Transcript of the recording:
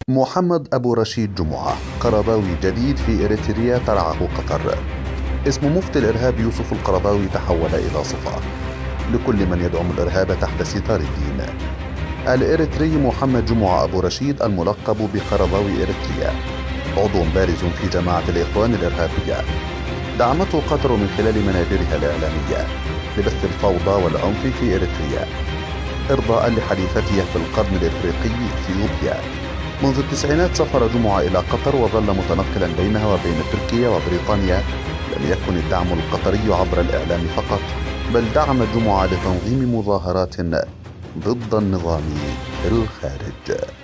محمد أبو رشيد جمعة قرضاوي جديد في إريتريا ترعاه قطر. اسم مفتي الإرهاب يوسف القرضاوي تحول إلى صفة لكل من يدعم الإرهاب تحت ستار الدين. الإريتري محمد جمعة أبو رشيد الملقب بقرضاوي إريتريا عضو بارز في جماعة الإخوان الإرهابية دعمته قطر من خلال منابرها الإعلامية لبث الفوضى والعنف في إريتريا إرضاء لحليفتها في القرن الإفريقي إثيوبيا. منذ التسعينات سافر جمعة إلى قطر وظل متنقلا بينها وبين تركيا وبريطانيا. لم يكن الدعم القطري عبر الإعلام فقط، بل دعم جمعة لتنظيم مظاهرات ضد النظام في الخارج.